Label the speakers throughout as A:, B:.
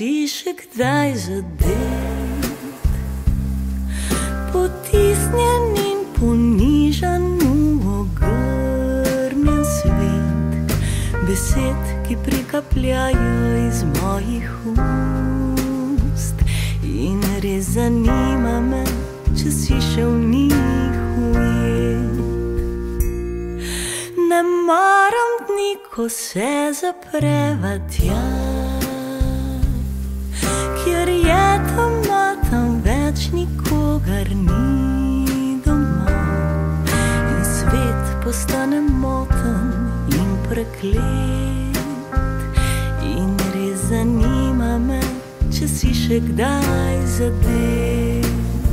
A: si še kdaj zadet, potisnjen in ponižan v ogrnjen svet besed, ki prikapljajo iz mojih ust. In res zanima me, če si še v njih ujet. Ne maram dni, ko se zapreva tja, kjer je tema, tam več nikogar ni doma. In svet postane moten in preklet. In res zanima me, če si še kdaj zadet.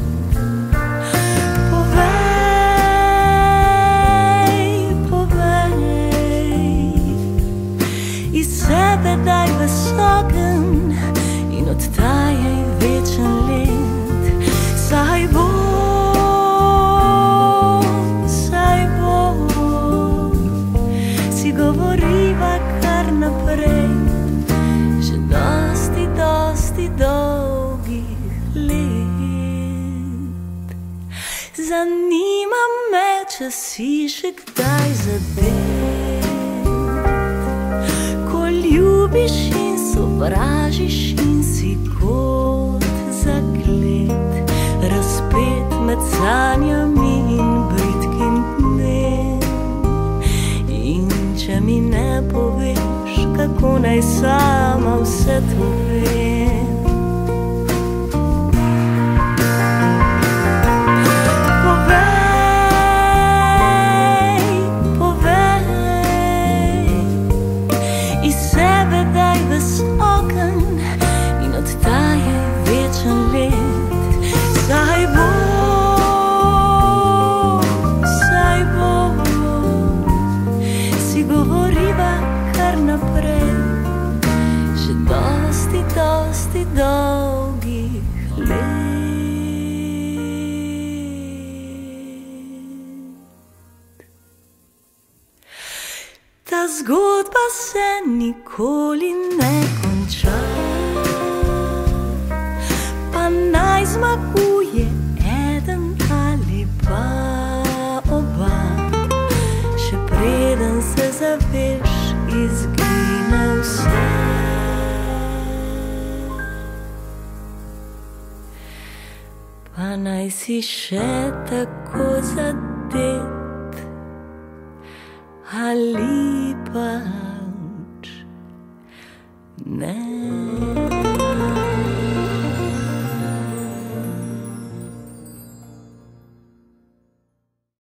A: Sebe daj ves ogenj in odtajaj večen let. Saj bo, si govoriva kar naprej, že dosti, dosti dolgih let. Zanima me, če si še kdaj zadet, ljubiš in sovražiš in si kot zaklet, razpet med sanjami in bridkim dnem. In če mi ne poveš, kako naj sama vse to vem. Sebe daj ves ogenj in odtajaj večen let. Saj bo, si govoriva kar naprej, že dosti, dosti dolgih let. Ta zgodba se nikoli ne konča, pa naj zmaguje eden ali pa oba. Še preden se zaveš, izgine vse. Pa naj si še tako zadet ali pač ne.